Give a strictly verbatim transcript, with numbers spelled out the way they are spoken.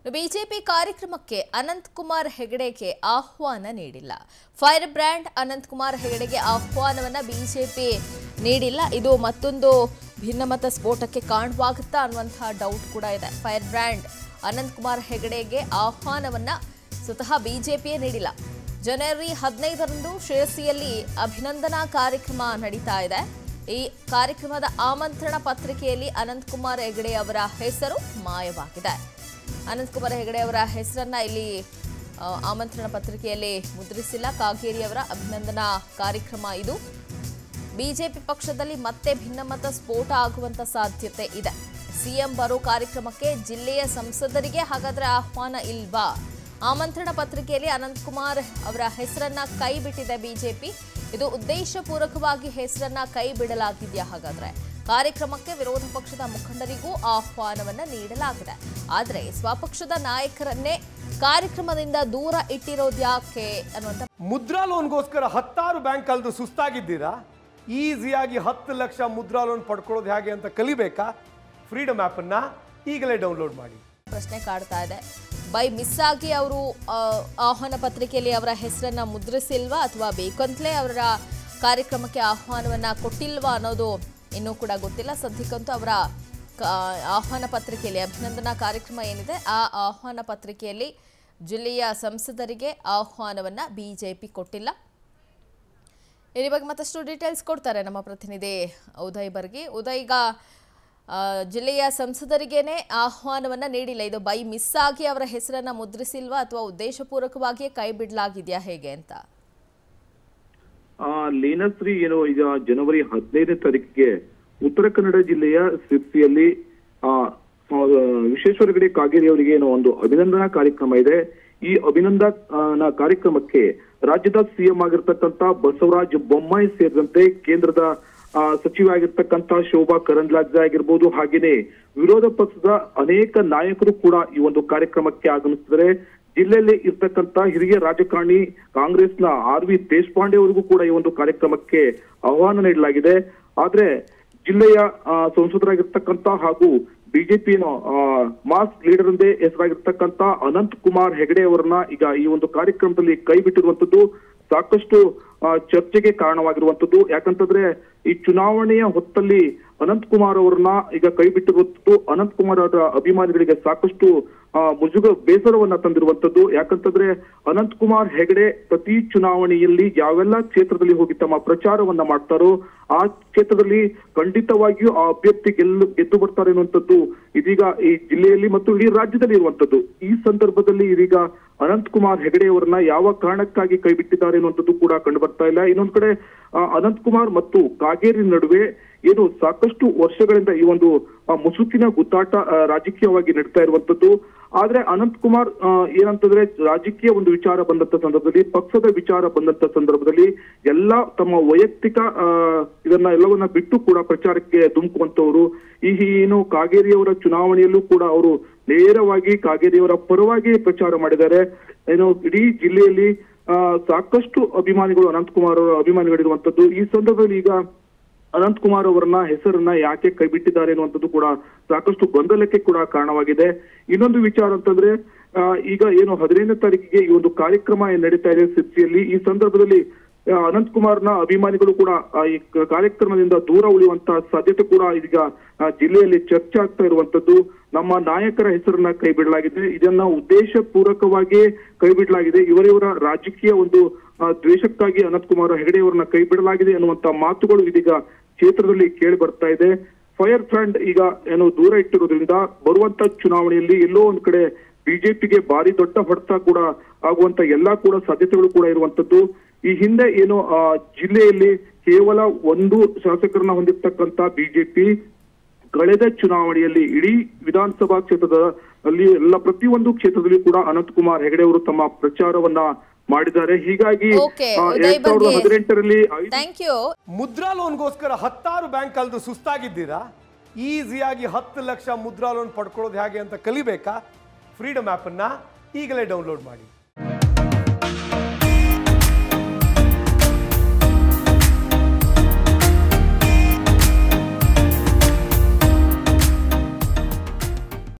BJP ಕಾರ್ಯಕ್ರಮಕ್ಕೆ ಅನಂತಕುಮಾರ್ ಹೆಗಡೆಗೆ ಆಹ್ವಾನ ನೀಡಿಲ್ಲ. ಫೈರ್ ಬ್ರ್ಯಾಂಡ್ ಅನಂತಕುಮಾರ್ ಹೆಗಡೆಗೆ ಆಹ್ವಾನವನ್ನ ಬಿಜೆಪಿ ನೀಡಿಲ್ಲ. ಇದು ಮತ್ತೊಂದು ಭಿನ್ನಮತ ಸ್ಫೋಟಕ್ಕೆ ಕಾರಣವಾಗುತ್ತಾ ಅನ್ನುವಂತಹ ಡೌಟ್ ಕೂಡ ಇದೆ. ಫೈರ್ ಬ್ರ್ಯಾಂಡ್ ಅನಂತಕುಮಾರ್ ಹೆಗಡೆಗೆ ಆಹ್ವಾನವನ್ನ ಸ್ವತಃ ಬಿಜೆಪಿಯೇ ನೀಡಿಲ್ಲ. ಜನವರಿ ಹದಿನೈದರಂದು ಶಿರಸಿಯಲ್ಲಿ ಅಭಿನಂದನಾ ಕಾರ್ಯಕ್ರಮ ನಡೀತಾ ಇದೆ. ಈ ಕಾರ್ಯಕ್ರಮದ ಆಮಂತ್ರಣ ಪತ್ರಿಕೆಯಲ್ಲಿ ಅನಂತಕುಮಾರ್ ಹೆಗಡೆ ಅವರ ಹೆಸರು ಮಾಯವಾಗಿದೆ. ಅನಂತಕುಮಾರ್ ಹೆಗಡೆ ಅವರ ಹೆಸರನ್ನ ಇಲ್ಲಿ ಆಮಂತ್ರಣ ಪತ್ರಿಕೆಯಲ್ಲಿ ಮುದ್ರಿಸಿಲ್ಲ. ಕಾಗೇರಿ ಅವರ ಅಭಿನಂದನಾ ಕಾರ್ಯಕ್ರಮ ಇದು. ಬಿಜೆಪಿ ಪಕ್ಷದಲ್ಲಿ ಮತ್ತೆ ಭಿನ್ನಮತ ಸ್ಫೋಟ ಆಗುವಂತ ಸಾಧ್ಯತೆ ಇದೆ. ಸಿಎಂ ಬರೋ ಕಾರ್ಯಕ್ರಮಕ್ಕೆ ಜಿಲ್ಲೆಯ ಸಂಸದರಿಗೆ ಹಾಗಾದ್ರೆ ಆಹ್ವಾನ ಇಲ್ವಾ? ಆಮಂತ್ರಣ ಪತ್ರಿಕೆಯಲ್ಲಿ ಅನಂತಕುಮಾರ್ ಅವರ ಹೆಸರನ್ನ ಕೈ ಬಿಟ್ಟಿದೆ ಬಿಜೆಪಿ. ಇದು ಉದ್ದೇಶಪೂರ್ವಕವಾಗಿ ಹೆಸರನ್ನ ಕೈ ಬಿಡಲಾಗಿದೆಯಾ? ಹಾಗಾದ್ರೆ ಕಾರ್ಯಕ್ರಮಕ್ಕೆ ವಿರೋಧ ಪಕ್ಷದ ಮುಖಂಡರಿಗೂ ಆಹ್ವಾನವನ್ನ ನೀಡಲಾಗಿದೆ. ಆದರೆ ಸ್ವಪಕ್ಷದ ನಾಯಕರನ್ನೇ ಕಾರ್ಯಕ್ರಮದಿಂದ ದೂರ ಇಟ್ಟಿರೋದ್ಯಾಕೆ ಅನ್ನುವಂತ ಮುದ್ರಾ ಲೋನ್ಗೋಸ್ಕರ ಹತ್ತಾರು ಬ್ಯಾಂಕ್ ಕಳೆದು ಸುಸ್ತಾಗಿದ್ದೀರಾ? ಈಸಿಯಾಗಿ ಹತ್ತು ಲಕ್ಷ ಮುದ್ರಾ ಲೋನ್ ಪಡ್ಕೊಳ್ಳೋದು ಹೇಗೆ ಅಂತ ಕಲಿಬೇಕಾ? ಫ್ರೀಡಮ್ ಆ್ಯಪ್ ಅನ್ನ ಈಗಲೇ ಡೌನ್ಲೋಡ್ ಮಾಡಿ. ಪ್ರಶ್ನೆ ಕಾಡ್ತಾ ಇದೆ. ಬೈ ಮಿಸ್ ಆಗಿ ಅವರು ಆಹ್ವಾನ ಪತ್ರಿಕೆಯಲ್ಲಿ ಅವರ ಹೆಸರನ್ನ ಮುದ್ರಿಸಿಲ್ವಾ ಅಥವಾ ಬೇಕಂತಲೇ ಅವರ ಕಾರ್ಯಕ್ರಮಕ್ಕೆ ಆಹ್ವಾನವನ್ನ ಕೊಟ್ಟಿಲ್ವಾ ಅನ್ನೋದು ಇನ್ನೂ ಕೂಡ ಗೊತ್ತಿಲ್ಲ. ಸದ್ಯಕ್ಕಂತೂ ಅವರ ಆಹ್ವಾನ ಪತ್ರಿಕೆಯಲ್ಲಿ ಅಭಿನಂದನಾ ಕಾರ್ಯಕ್ರಮ ಏನಿದೆ ಆ ಆಹ್ವಾನ ಪತ್ರಿಕೆಯಲ್ಲಿ ಜಿಲ್ಲೆಯ ಸಂಸದರಿಗೆ ಆಹ್ವಾನವನ್ನ ಬಿಜೆಪಿ ಕೊಟ್ಟಿಲ್ಲ. ಈ ಬಗ್ಗೆ ಮತ್ತಷ್ಟು ಡೀಟೇಲ್ಸ್ ಕೊಡ್ತಾರೆ ನಮ್ಮ ಪ್ರತಿನಿಧಿ ಉದಯ್ ಬರ್ಗಿ. ಉದಯ್, ಈಗ ಜಿಲ್ಲೆಯ ಸಂಸದರಿಗೇನೆ ಆಹ್ವಾನವನ್ನ ನೀಡಿಲ್ಲ. ಇದು ಬೈ ಮಿಸ್ ಆಗಿ ಅವರ ಹೆಸರನ್ನ ಮುದ್ರಿಸಿಲ್ವಾ ಅಥವಾ ಉದ್ದೇಶಪೂರ್ವಕವಾಗಿಯೇ ಕೈ ಬಿಡಲಾಗಿದೆಯಾ ಹೇಗೆ ಅಂತ? ಲೀನಶ್ರೀ ಏನು ಈಗ ಜನವರಿ ಹದಿನೈದನೇ ತಾರೀಕಿಗೆ ಉತ್ತರ ಕನ್ನಡ ಜಿಲ್ಲೆಯ ಸಿರ್ಸಿಯಲ್ಲಿ ಆ ವಿಶ್ವೇಶ್ವರ ಹೆಗಡೆ ಕಾಗೇರಿ ಅವರಿಗೆ ಏನೋ ಒಂದು ಅಭಿನಂದನಾ ಕಾರ್ಯಕ್ರಮ ಇದೆ. ಈ ಅಭಿನಂದನಾ ಕಾರ್ಯಕ್ರಮಕ್ಕೆ ರಾಜ್ಯದ ಸಿಎಂ ಆಗಿರ್ತಕ್ಕಂಥ ಬಸವರಾಜ ಬೊಮ್ಮಾಯಿ ಸೇರಿದಂತೆ ಕೇಂದ್ರದ ಸಚಿವ ಆಗಿರ್ತಕ್ಕಂಥ ಶೋಭಾ ಕರಂದ್ಲಾಜೆ ಆಗಿರ್ಬೋದು, ಹಾಗೇನೆ ವಿರೋಧ ಪಕ್ಷದ ಅನೇಕ ನಾಯಕರು ಕೂಡ ಈ ಒಂದು ಕಾರ್ಯಕ್ರಮಕ್ಕೆ ಆಗಮಿಸಿದರೆ ಜಿಲ್ಲೆಯಲ್ಲಿ ಇರ್ತಕ್ಕಂಥ ಹಿರಿಯ ರಾಜಕಾರಣಿ ಕಾಂಗ್ರೆಸ್ನ ಆರ್ ವಿ ದೇಶಪಾಂಡೆ ಅವರಿಗೂ ಕೂಡ ಈ ಒಂದು ಕಾರ್ಯಕ್ರಮಕ್ಕೆ ಆಹ್ವಾನ ನೀಡಲಾಗಿದೆ. ಆದ್ರೆ ಜಿಲ್ಲೆಯ ಸಂಸದರಾಗಿರ್ತಕ್ಕಂಥ ಹಾಗೂ ಬಿಜೆಪಿಯ ಮಾಸ್ ಲೀಡರ್ ಎಂದೇ ಹೆಸರಾಗಿರ್ತಕ್ಕಂಥ ಅನಂತ್ ಕುಮಾರ್ ಹೆಗಡೆ ಅವರನ್ನ ಈಗ ಈ ಒಂದು ಕಾರ್ಯಕ್ರಮದಲ್ಲಿ ಕೈ ಬಿಟ್ಟಿರುವಂತದ್ದು ಸಾಕಷ್ಟು ಚರ್ಚೆಗೆ ಕಾರಣವಾಗಿರುವಂತದ್ದು. ಯಾಕಂತಂದ್ರೆ ಈ ಚುನಾವಣೆಯ ಹೊತ್ತಲ್ಲಿ ಅನಂತ್ ಕುಮಾರ್ ಅವರನ್ನ ಈಗ ಕೈ ಬಿಟ್ಟಿರುವಂತದ್ದು ಅನಂತ್ ಕುಮಾರ್ ಅವರ ಅಭಿಮಾನಿಗಳಿಗೆ ಸಾಕಷ್ಟು ಮುಜುಗ ಬೇಸರವನ್ನ ತಂದಿರುವಂತದ್ದು. ಯಾಕಂತಂದ್ರೆ ಅನಂತ್ ಕುಮಾರ್ ಹೆಗಡೆ ಪ್ರತಿ ಚುನಾವಣೆಯಲ್ಲಿ ಯಾವೆಲ್ಲ ಕ್ಷೇತ್ರದಲ್ಲಿ ಹೋಗಿ ತಮ್ಮ ಪ್ರಚಾರವನ್ನ ಮಾಡ್ತಾರೋ ಆ ಕ್ಷೇತ್ರದಲ್ಲಿ ಖಂಡಿತವಾಗಿಯೂ ಆ ಅಭ್ಯರ್ಥಿ ಗೆಲ್ಲು ಗೆದ್ದು ಬರ್ತಾರೆ ಅನ್ನುವಂಥದ್ದು ಇದೀಗ ಈ ಜಿಲ್ಲೆಯಲ್ಲಿ ಮತ್ತು ಇಡೀ ರಾಜ್ಯದಲ್ಲಿ ಇರುವಂತದ್ದು. ಈ ಸಂದರ್ಭದಲ್ಲಿ ಇದೀಗ ಅನಂತ್ ಕುಮಾರ್ ಹೆಗಡೆ ಅವರನ್ನ ಯಾವ ಕಾರಣಕ್ಕಾಗಿ ಕೈ ಬಿಟ್ಟಿದ್ದಾರೆ ಅನ್ನುವಂಥದ್ದು ಕೂಡ ಕಂಡು ಬರ್ತಾ ಇಲ್ಲ. ಇನ್ನೊಂದ್ ಕಡೆ ಅನಂತ್ ಕುಮಾರ್ ಮತ್ತು ಕಾಗೇರಿ ನಡುವೆ ಏನು ಸಾಕಷ್ಟು ವರ್ಷಗಳಿಂದ ಈ ಒಂದು ಮುಸುಕಿನ ಗುದ್ದಾಟ ರಾಜಕೀಯವಾಗಿ ನಡೀತಾ ಇರುವಂತದ್ದು. ಆದ್ರೆ ಅನಂತ್ ಕುಮಾರ್ ಏನಂತಂದ್ರೆ ರಾಜಕೀಯ ಒಂದು ವಿಚಾರ ಬಂದಂತ ಸಂದರ್ಭದಲ್ಲಿ, ಪಕ್ಷದ ವಿಚಾರ ಬಂದಂತ ಸಂದರ್ಭದಲ್ಲಿ ಎಲ್ಲ ತಮ್ಮ ವೈಯಕ್ತಿಕ ಇದನ್ನ ಎಲ್ಲವನ್ನ ಬಿಟ್ಟು ಕೂಡ ಪ್ರಚಾರಕ್ಕೆ ಧುಮುಕುವಂತವರು. ಈ ಏನು ಕಾಗೇರಿಯವರ ಚುನಾವಣೆಯಲ್ಲೂ ಕೂಡ ಅವರು ನೇರವಾಗಿ ಕಾಗೇರಿಯವರ ಪರವಾಗಿ ಪ್ರಚಾರ ಮಾಡಿದ್ದಾರೆ. ಏನು ಇಡೀ ಜಿಲ್ಲೆಯಲ್ಲಿ ಸಾಕಷ್ಟು ಅಭಿಮಾನಿಗಳು ಅನಂತ್ ಕುಮಾರ್ ಅವರ ಅಭಿಮಾನಿಗಳಿರುವಂತದ್ದು. ಈ ಸಂದರ್ಭದಲ್ಲಿ ಈಗ ಅನಂತ್ ಕುಮಾರ್ ಅವರನ್ನ ಹೆಸರನ್ನ ಯಾಕೆ ಕೈ ಬಿಟ್ಟಿದ್ದಾರೆ ಅನ್ನುವಂಥದ್ದು ಕೂಡ ಸಾಕಷ್ಟು ಗೊಂದಲಕ್ಕೆ ಕೂಡ ಕಾರಣವಾಗಿದೆ. ಇನ್ನೊಂದು ವಿಚಾರ ಅಂತಂದ್ರೆ ಈಗ ಏನು ಹದಿನೈದನೇ ತಾರೀಕಿಗೆ ಈ ಒಂದು ಕಾರ್ಯಕ್ರಮ ನಡೀತಾ ಇದೆ ಸಿರ್ಸಿಯಲ್ಲಿ. ಈ ಸಂದರ್ಭದಲ್ಲಿ ಅನಂತ್ ಕುಮಾರ್ನ ಅಭಿಮಾನಿಗಳು ಕೂಡ ಈ ಕಾರ್ಯಕ್ರಮದಿಂದ ದೂರ ಉಳಿಯುವಂತಹ ಸಾಧ್ಯತೆ ಕೂಡ ಈಗ ಜಿಲ್ಲೆಯಲ್ಲಿ ಚರ್ಚೆ ಆಗ್ತಾ ಇರುವಂತದ್ದು. ನಮ್ಮ ನಾಯಕರ ಹೆಸರನ್ನ ಕೈ ಬಿಡಲಾಗಿದೆ, ಇದನ್ನ ಉದ್ದೇಶ ಪೂರ್ವಕವಾಗಿ ಕೈ ಬಿಡಲಾಗಿದೆ, ಇವರಿವರ ರಾಜಕೀಯ ಒಂದು ದ್ವೇಷಕ್ಕಾಗಿ ಅನಂತ್ ಕುಮಾರ್ ಹೆಗಡೆ ಅವರನ್ನ ಕೈ ಬಿಡಲಾಗಿದೆ ಅನ್ನುವಂತ ಮಾತುಗಳು ಇದೀಗ ಕ್ಷೇತ್ರದಲ್ಲಿ ಕೇಳಿ ಬರ್ತಾ ಇದೆ. ಫೈರ್ ಫ್ರಂಟ್ ಈಗ ಏನು ದೂರ ಇಟ್ಟಿರೋದ್ರಿಂದ ಬರುವಂತ ಚುನಾವಣೆಯಲ್ಲಿ ಎಲ್ಲೋ ಒಂದ್ ಕಡೆ ಬಿಜೆಪಿಗೆ ಭಾರಿ ದೊಡ್ಡ ಹೊಡೆತ ಕೂಡ ಆಗುವಂತ ಎಲ್ಲಾ ಕೂಡ ಸಾಧ್ಯತೆಗಳು ಕೂಡ ಇರುವಂತದ್ದು. ಈ ಹಿಂದೆ ಏನು ಆ ಜಿಲ್ಲೆಯಲ್ಲಿ ಕೇವಲ ಒಂದು ಶಾಸಕರನ್ನ ಹೊಂದಿರ್ತಕ್ಕಂಥ ಬಿಜೆಪಿ ಕಳೆದ ಚುನಾವಣೆಯಲ್ಲಿ ಇಡೀ ವಿಧಾನಸಭಾ ಕ್ಷೇತ್ರದ ಅಲ್ಲಿ ಎಲ್ಲ ಪ್ರತಿಯೊಂದು ಕ್ಷೇತ್ರದಲ್ಲಿ ಕೂಡ ಅನಂತ್ ಕುಮಾರ್ ಹೆಗಡೆ ಅವರು ತಮ್ಮ ಪ್ರಚಾರವನ್ನ ಮಾಡಿದ್ದಾರೆ. ಹೀಗಾಗಿ ಎರಡ್ ಸಾವಿರದ ಹದಿನೆಂಟರಲ್ಲಿ ಮುದ್ರಾ ಲೋನ್ಗೋಸ್ಕರ ಹತ್ತಾರು ಬ್ಯಾಂಕ್ ಕಳೆದು ಸುಸ್ತಾಗಿದ್ದೀರಾ? ಈಸಿಯಾಗಿ ಹತ್ತು ಲಕ್ಷ ಮುದ್ರಾ ಲೋನ್ ಪಡ್ಕೊಳ್ಳೋದು ಹೇಗೆ ಅಂತ ಕಲಿಬೇಕಾ? ಫ್ರೀಡಮ್ ಆ್ಯಪ್ ಅನ್ನ ಈಗಲೇ ಡೌನ್ಲೋಡ್ ಮಾಡಿ.